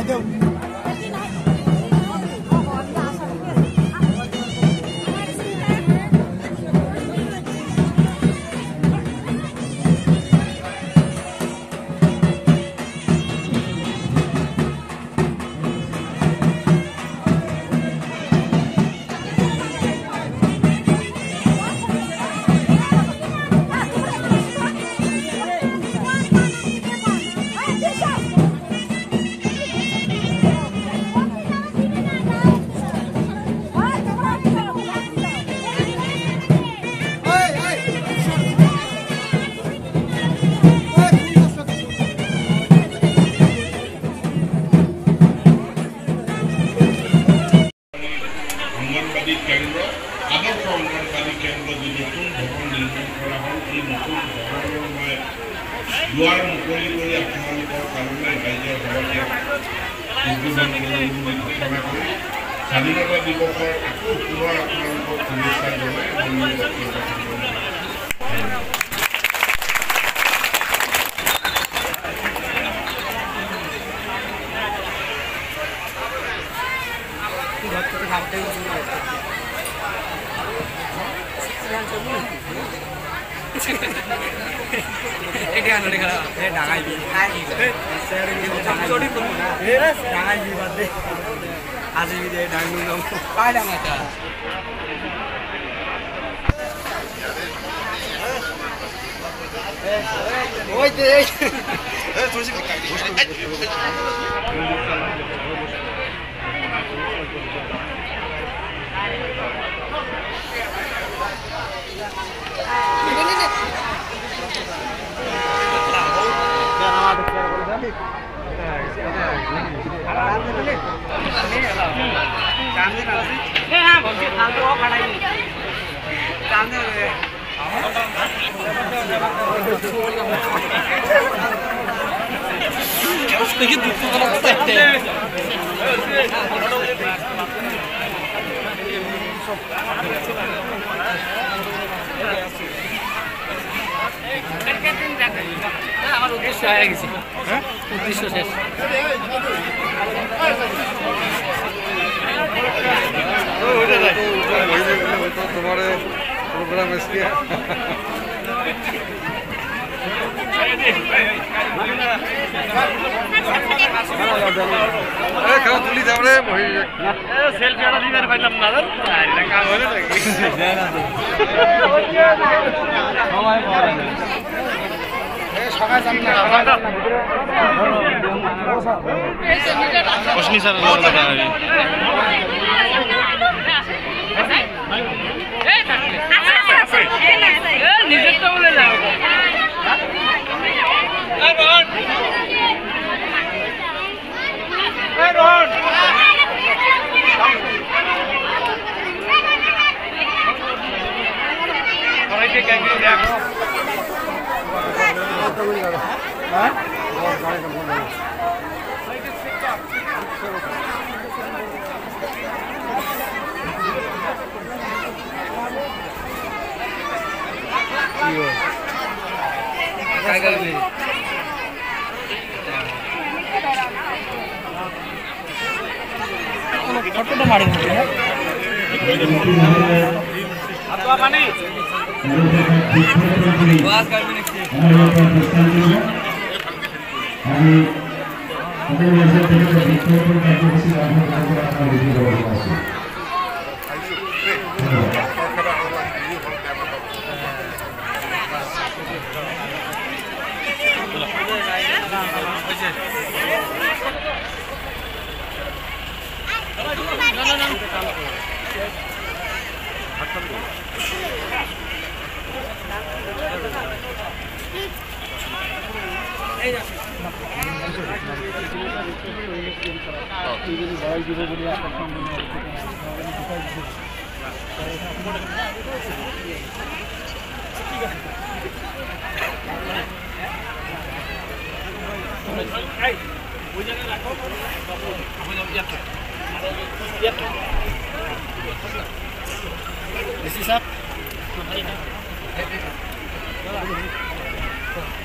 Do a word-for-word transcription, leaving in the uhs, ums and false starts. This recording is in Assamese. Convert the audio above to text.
দুৱাৰ মুকলি কৰি আপোনালোকৰ কাৰণে ৰাইজৰ ঘৰতে উদ্বোধন কৰিবলৈ ঘোষণা কৰি স্বাধীনতা দিৱসৰ আকৌ পুনৰ আপোনালোকক শুভেচ্ছা জনাই এটা আনলে খেলা এ ডাঙাই বি এ সেরে কি চড়ি করব এ ডাঙাই বি বাদে আজি বি দে ডাঙু নাম কাই ডাঙাটা ওই দে এ তোর সে কাই আমার উদ্দেশ্য হয়ে গেছে হ্যাঁ উদ্দেশ্য শেষ तुम्हारे प्रोग्राम इसके अरे खाओ तुली जाओ रे वही सेल्फी वाला दिवार पाइलाम ना आरे काम হলো নাকি সময় পাওয়া যায় এ সকাল যাম না কোশনি স্যার কথা হবে এ থাকলে এ নিজে তো বলে যাও এ রন এ রন আরে কে কে দেখো হ্যাঁ काय करले ফটোটা মারি দিতে আতবা পানি বাস করবে নাকি আমি আমাদের দেশে থেকে বিক্ষোভের কার্যসূচি আরম্ভ করার আপনারা রেডি হয়ে আছেন This is up.